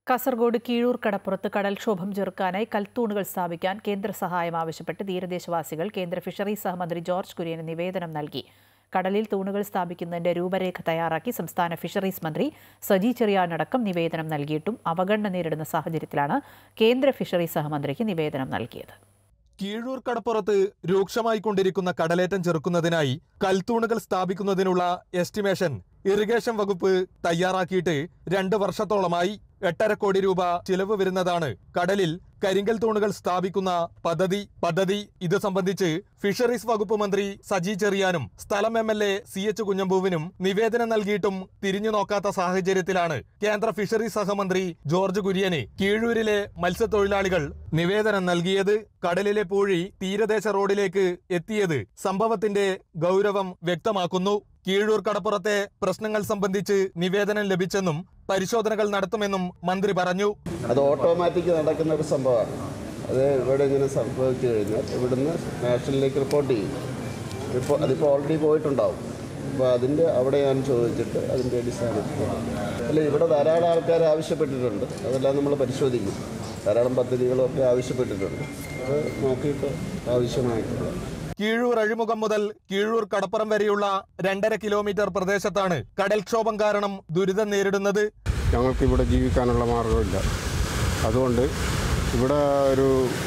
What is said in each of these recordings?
കാസർഗോഡ് കീഴൂർ കടപ്പുറത്ത് കടൽക്ഷോഭം ചെറുക്കാനായി കൽത്തൂണുകൾ സ്ഥാപിക്കാൻ കേന്ദ്ര സഹായം ആവശ്യപ്പെട്ട് തീരദേശവാസികൾ കേന്ദ്ര ഫിഷറീസ് സഹമന്ത്രി ജോർജ് കുര്യന് നിവേദനം നൽകി. കടലിൽ തൂണുകൾ സ്ഥാപിക്കുന്നതിന്റെ രൂപരേഖ തയ്യാറാക്കി സംസ്ഥാന ഫിഷറീസ് മന്ത്രി സജി ചെറിയാനടക്കം നിവേദനം നൽകിയിട്ടും അവഗണന നേരിടുന്ന സാഹചര്യത്തിലാണ് കേന്ദ്ര ഫിഷറീസ് സഹമന്ത്രിക്ക് നിവേദനം നൽകിയത്. കീഴൂർ കടപ്പുറത്ത് രൂക്ഷമായിക്കൊണ്ടിരിക്കുന്ന കടലേറ്റം ചെറുക്കുന്നതിനായി കൽത്തൂണുകൾ സ്ഥാപിക്കുന്നതിനുള്ള എസ്റ്റിമേഷൻ ഇറിഗേഷൻ വകുപ്പ് തയ്യാറാക്കിയിട്ട് 2 വർഷത്തോളമായി. 8.5 കോടി രൂപ ചിലവ് വരുന്നതാണ് കടലിൽ കരിങ്കൽ തൂണുകൾ സ്ഥാപിക്കുന്ന പദ്ധതി. ഇത് സംബന്ധിച്ച് ഫിഷറീസ് വകുപ്പ് മന്ത്രി സജി ചെറിയാനും സ്ഥലം MLA CH കുഞ്ഞമ്പൂവിനും നിവേദനം നൽകിയിട്ടും തിരിഞ്ഞു നോക്കാത്ത സാഹചര്യത്തിലാണ് കേന്ദ്ര ഫിഷറീസ് സഹമന്ത്രി ജോർജ് കുര്യന് കീഴൂരിലെ മത്സ്യത്തൊഴിലാളികൾ നിവേദനം നൽകിയത്. കടലിലെ പൂഴി തീരദേശ റോഡിലേക്ക് എത്തിയത് സംഭവത്തിന്റെ ഗൗരവം വ്യക്തമാക്കുന്നു. കീഴൂർ കടപ്പുറത്തെ പ്രശ്നങ്ങൾ സംബന്ധിച്ച് നിവേദനം ലഭിച്ചെന്നും പരിശോധനകൾ നടത്തുമെന്നും മന്ത്രി പറഞ്ഞു. അത് ഓട്ടോമാറ്റിക് നടക്കുന്ന ഒരു സംഭവമാണ്. അത് ഇവിടെ ഇങ്ങനെ സംഭവിച്ചു കഴിഞ്ഞാൽ ഇവിടുന്ന് നാഷണലിലേക്ക് റിപ്പോർട്ട് ചെയ്യും. അതിപ്പോൾ ഓൾറെഡി പോയിട്ടുണ്ടാവും. അപ്പോൾ അവിടെ ഞാൻ ചോദിച്ചിട്ട് അതിൻ്റെ അടിസ്ഥാനത്തിൽ അല്ല, ഇവിടെ ധാരാളം ആൾക്കാർ ആവശ്യപ്പെട്ടിട്ടുണ്ട്. അതെല്ലാം നമ്മൾ പരിശോധിക്കും. ധാരാളം പദ്ധതികളൊക്കെ ആവശ്യപ്പെട്ടിട്ടുണ്ട്. അത് നോക്കിയിട്ട് ആവശ്യമായിട്ടുള്ള കീഴൂർ അഴിമുഖം മുതൽ കീഴൂർ കടപ്പുറം വരെയുള്ള 2.5 കിലോമീറ്റർ പ്രദേശത്താണ് കടൽക്ഷോഭം കാരണം ദുരിതം നേരിടുന്നത്. ഞങ്ങൾക്ക് ഇവിടെ ജീവിക്കാനുള്ള മാർഗമില്ല. അതുകൊണ്ട് ഇവിടെ ഒരു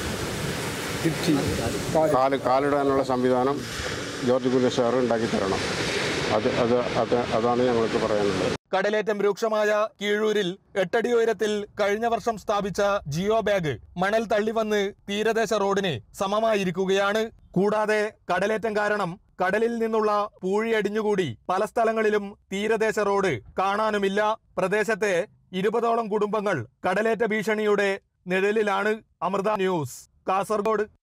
കാലിടാനുള്ള സംവിധാനം ജോർജ് കുര്യൻ സാർ ഉണ്ടാക്കി തരണം. അതാണ് ഞങ്ങൾക്ക് പറയാനുള്ളത്. കടലേറ്റം രൂക്ഷമായ കീഴൂരിൽ 8 അടി ഉയരത്തിൽ കഴിഞ്ഞ വർഷം സ്ഥാപിച്ച ജിയോ ബാഗ് മണൽ തള്ളിവന്ന് തീരദേശ റോഡിന് സമമായിരിക്കുകയാണ്. കൂടാതെ കടലേറ്റം കാരണം കടലിൽ നിന്നുള്ള പൂഴി അടിഞ്ഞുകൂടി പല സ്ഥലങ്ങളിലും തീരദേശ റോഡ് കാണാനുമില്ല. പ്രദേശത്തെ 20ഓളം കുടുംബങ്ങൾ കടലേറ്റ ഭീഷണിയുടെ നിഴലിലാണ്. അമൃത ന്യൂസ്, കാസർഗോഡ്.